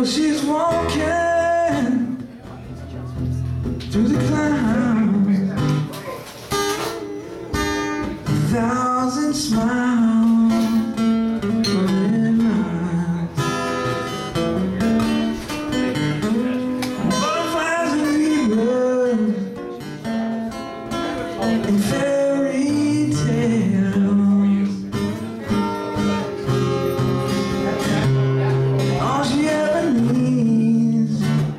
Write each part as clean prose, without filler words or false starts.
Well, she's walking through the clouds, a thousand smiles for midnight. Butterflies and zebras and fairy tales. All she ever needs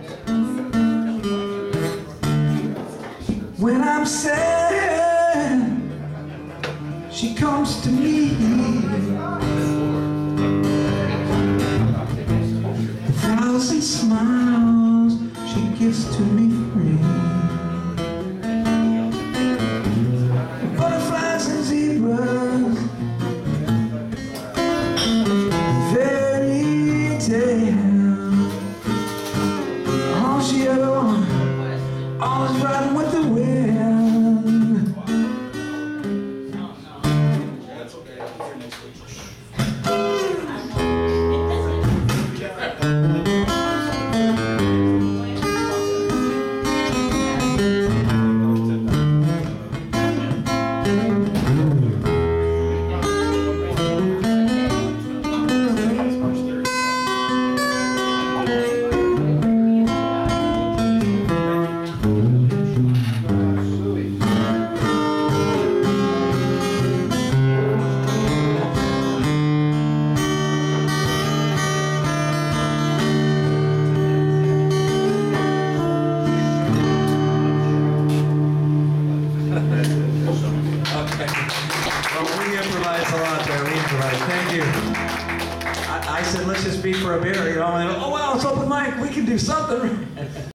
when I'm sad, she comes to me. A thousand smiles she gives to me free. Butterflies and zebras, fairy tales. All she ever wants, always riding with the wind. Well, we improvise a lot there. We improvise. Thank you. I said, let's just beat for a beer. You know, and, oh, well, it's open mic. We can do something.